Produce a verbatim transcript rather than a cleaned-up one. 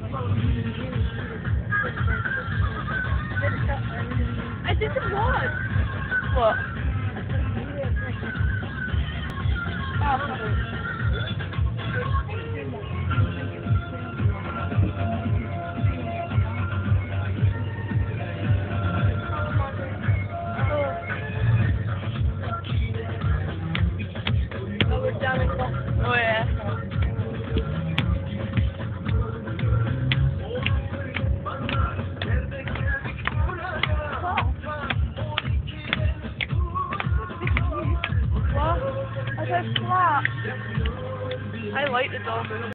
I didn't watch. What? Oh yeah. What? I said flat. I like the Dolmous.